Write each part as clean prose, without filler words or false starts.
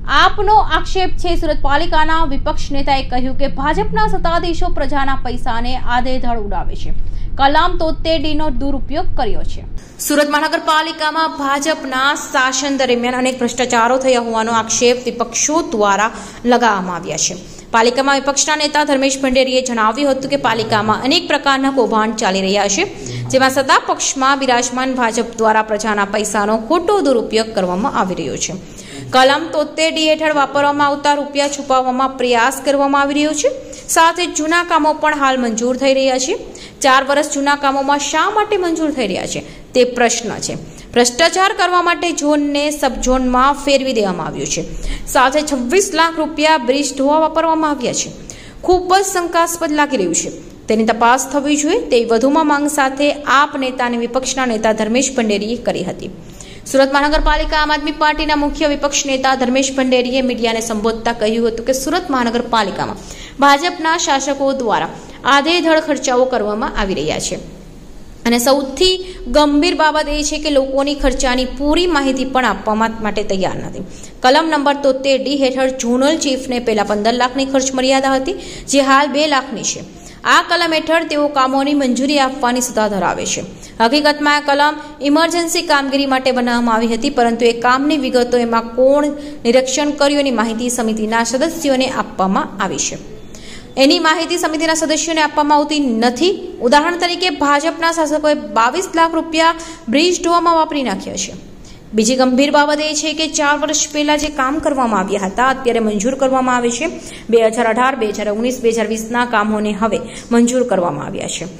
આપનો આક્ષેપ છે સુરત પાલિકાના વિપક્ષ નેતાએ કહ્યું કે ભાજપના સત્તાધીશો પ્રજાના પૈસાને આડેધડ ઉડાવે છે, કલમ 73D નો દુરુપયોગ કર્યો છે। સુરત મહાનગરપાલિકામાં ભાજપના શાસન દરમિયાન અનેક ભ્રષ્ટાચારો થયા હોવાનો આક્ષેપ વિપક્ષો દ્વારા લગાવવામાં આવ્યા છે। પાલિકામાં વિપક્ષના નેતા ધર્મેશ ભંડેરીએ જણાવ્યું હતું કે પાલિકામાં અનેક પ્રકારના કૌભાંડ ચાલી રહ્યા છે, જેમાં સત્તા પક્ષમાં બિરાજમાન ભાજપ દ્વારા પ્રજાના પૈસાનો ખોટો દુરુપયોગ કરવામાં આવી રહ્યો છે। કલમ 73D હેઠળ વાપરવામાં આવતા રૂપિયા છુપાવવામાં પ્રયાસ કરવામાં આવી રહ્યો છે। સાથે જૂના કામો પણ હાલ મંજૂર થઈ રહ્યા છે। 4 વર્ષ જૂના કામોમાં શા માટે મંજૂર થઈ રહ્યા છે તે પ્રશ્ન છે। ભ્રષ્ટાચાર કરવા માટે ઝોનને સબ ઝોનમાં ફેરવી દેવામાં આવ્યું છે। સાથે 26 લાખ રૂપિયા બ્રિજ ધોવા વાપરવામાં આવ્યા છે। ખૂબ જ શંકાસ્પદ લાગી રહ્યું છે, તેની તપાસ થવી જોઈએ તેવી વધુમાં માંગ સાથે આપ નેતા અને વિપક્ષના નેતા ધર્મેશ ભંડેરીએ કરી હતી। સુરત મહાનગરપાલિકા આમ આદમી પાર્ટીના મુખ્ય વિપક્ષ નેતા ધર્મેશ ભંડેરીએ મીડિયાને સંબોધતા કહ્યું હતું કે સુરત મહાનગરપાલિકામાં ભાજપના શાસકો દ્વારા આડેધડ ખર્ચાઓ કરવામાં આવી રહ્યા છે અને સૌથી ગંભીર બાબત એ છે કે લોકોની ખર્ચાની પૂરી માહિતી પણ આપવા માટે તૈયાર નથી। કલમ નંબર 73D હેઠળ ઝોનલ ચીફને પહેલા 15 લાખની ખર્ચ મર્યાદા હતી, જે હાલ 2 લાખની છે। આ કલમ હેઠળ તેઓ કામોની મંજૂરી આપવાની સત્તા ધરાવે છે। હકીકતમાં આ કલમ ઇમરજન્સી કામગીરી માટે બનાવવામાં આવી હતી, પરંતુ એ કામની વિગતો, એમાં કોણ નિરીક્ષણ કર્યું એની માહિતી સમિતિના સદસ્યોને આપવામાં આવી છે। એની માહિતી સમિતિના સદસ્યોને આપવામાં આવતી નથી। ઉદાહરણ તરીકે ભાજપના શાસકોએ 22 લાખ રૂપિયા બ્રિજ ધોવામાં વાપરી નાખ્યા છે। બીજી ગંભીર બાબત એ છે કે 4 વર્ષ પહેલા જે કામ કરવામાં આવ્યા હતા અત્યારે મંજૂર કરવામાં આવે છે। 2018, 2019, 2020ના કામોને હવે મંજૂર કરવામાં આવ્યા છે,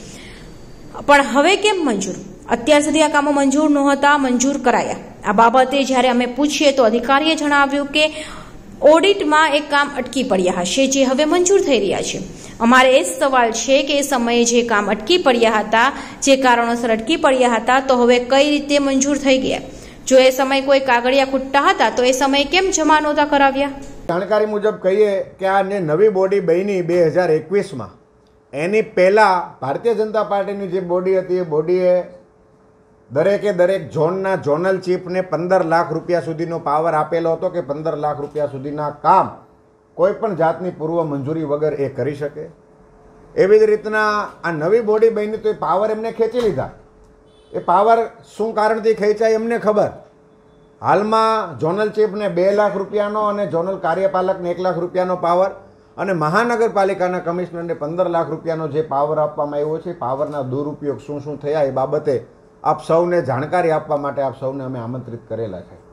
પણ હવે કેમ મંજૂર? અત્યાર સુધી આ કામો મંજૂર નહોતા, મંજૂર કરાયા। આ બાબતે જ્યારે અમે પૂછીએ તો અધિકારીએ જણાવ્યું કે ઓડિટમાં એક કામ અટકી પડ્યા હશે, જે હવે મંજૂર થઈ રહ્યા છે। અમારે એ સવાલ છે કે એ સમયે જે કામ અટકી પડ્યા હતા, જે કારણોસર અટકી પડ્યા હતા, તો હવે કઈ રીતે મંજૂર થઈ ગયા? જો એ સમય કોઈ કાગળિયા ખૂટતા હતા તો એ સમય કેમ જમા નહોતા કરાવ્યા? જાણકારી મુજબ કહીએ કે આ નવી બોડી બની 2021માં, એની પહેલાં ભારતીય જનતા પાર્ટીની જે બોડી હતી એ બોડીએ દરેક ઝોનના ઝોનલ ચીફને 15 લાખ રૂપિયા સુધીનો પાવર આપેલો હતો કે 15 લાખ રૂપિયા સુધીના કામ કોઈ પણ જાતની પૂર્વ મંજૂરી વગર એ કરી શકે। એવી જ રીતના આ નવી બોડી બની તો એ પાવર એમને ખેંચી લીધા। એ પાવર શું કારણથી ખેંચાય એમને ખબર। હાલમાં ઝોનલ ચીફને 2 લાખ રૂપિયાનો અને ઝોનલ કાર્યપાલકને 1 લાખ રૂપિયાનો પાવર અને મહાનગરપાલિકાના કમિશનરને 15 લાખ રૂપિયાનો જે પાવર આપવામાં આવ્યો છે, પાવરના દુરુપયોગ શું થયા એ બાબતે આપ સૌને જાણકારી આપવા માટે આપ સૌને અમે આમંત્રિત કરેલા છે।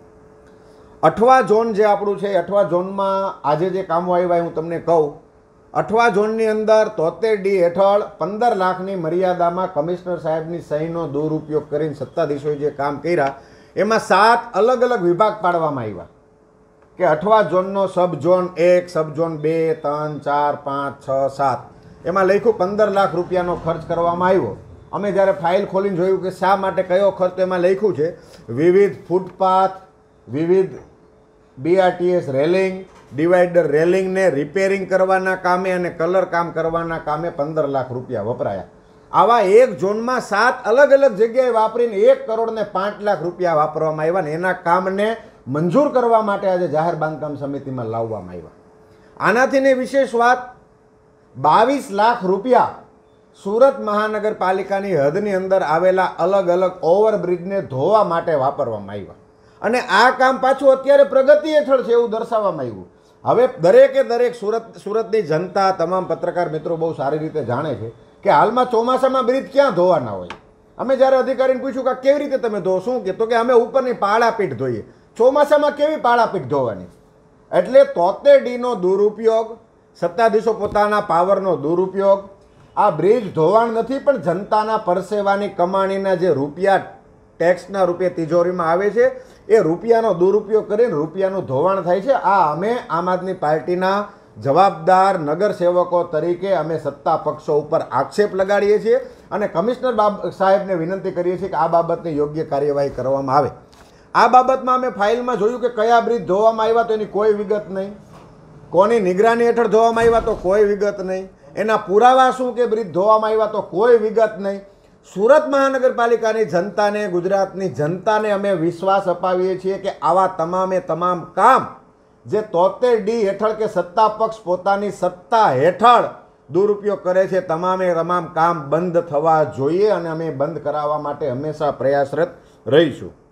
8વા ઝોન જે આપણું છે, 8વા ઝોનમાં આજે જે કામો આવ્યા હું તમને કહું। 8વા ઝોનની અંદર 73D હેઠળ 15 લાખની મર્યાદામાં કમિશનર સાહેબની સહીનો દુરુપયોગ કરીને સત્તાધીશોએ જે કામ કર્યા એમાં 7 અલગ અલગ વિભાગ પાડવામાં આવ્યા કે 8વા ઝોનનો સબ ઝોન 1, સબ ઝોન 2, 3, 4, 5, 6, 7 એમાં લખ્યું 15 લાખ રૂપિયાનો ખર્ચ કરવામાં આવ્યો। અમે જ્યારે ફાઇલ ખોલીને જોયું કે શા માટે કયો ખર્ચ, એમાં લખ્યું છે વિવિધ ફૂટપાથ, વિવિધ BRTS રેલિંગ, ડિવાઈડર રેલિંગને રિપેરિંગ કરવાના કામે અને કલર કામ કરવાના કામે 15 લાખ રૂપિયા વપરાયા। આવા એક ઝોનમાં 7 અલગ અલગ જગ્યાએ વાપરીને 1 કરોડ ને 5 લાખ રૂપિયા વાપરવામાં આવ્યા ને એના કામને મંજૂર કરવા માટે આજે જાહેર બાંધકામ સમિતિમાં લાવવામાં આવ્યા। આનાથીને વિશેષ વાત, 22 લાખ રૂપિયા સુરત મહાનગરપાલિકાની હદની અંદર આવેલા અલગ અલગ ઓવરબ્રિજને ધોવા માટે વાપરવામાં આવ્યા અને આ કામ પાછું અત્યારે પ્રગતિ હેઠળ છે એવું દર્શાવવામાં આવ્યું। હવે દરેક સુરતની જનતા, તમામ પત્રકાર મિત્રો બહુ સારી રીતે જાણે છે કે હાલમાં ચોમાસામાં બ્રિજ ક્યાં ધોવાના હોય। અમે જ્યારે અધિકારીને પૂછ્યું કે કેવી રીતે તમે ધો, શું કે તો કે અમે ઉપરની પાળાપીઠ ધોઈએ। ચોમાસામાં કેવી પાળાપીઠ ધોવાની? એટલે 73Dનો દુરુપયોગ, સત્તાધીશો પોતાના પાવરનો દુરુપયોગ, આ બ્રિજ ધોવાણ નથી પણ જનતાના પરસેવાની કમાણીના જે રૂપિયા ટેક્સના રૂપિયા તિજોરીમાં આવે છે એ રૂપિયાનો દુરુપયોગ કરીને રૂપિયાનું ધોવાણ થાય છે। આ અમે આમ આદમી પાર્ટીના જવાબદાર નગરસેવકો તરીકે અમે સત્તા પક્ષો ઉપર આક્ષેપ લગાડીએ છીએ અને કમિશનર સાહેબને વિનંતી કરીએ છીએ કે આ બાબતની યોગ્ય કાર્યવાહી કરવામાં આવે। આ બાબતમાં અમે ફાઇલમાં જોયું કે કયા બ્રિજ ધોવામાં આવ્યા તો એની કોઈ વિગત નહીં, કોની નિગરાની હેઠળ ધોવામાં આવ્યા તો કોઈ વિગત નહીં, એના પુરાવા શું કે બ્રિજ ધોવામાં આવ્યા તો કોઈ વિગત નહીં। સુરત મહાનગરપાલિકાની જનતાને, ગુજરાતની જનતાને અમે વિશ્વાસ અપાવીએ છીએ કે આવા તમામે તમામ કામ જે 73D હેઠળ કે સત્તા પક્ષ પોતાની સત્તા હેઠળ દુરુપયોગ કરે છે, તમામે તમામ કામ બંધ થવા જોઈએ અને અમે બંધ કરાવવા માટે હંમેશા પ્રયાસરત રહીશું.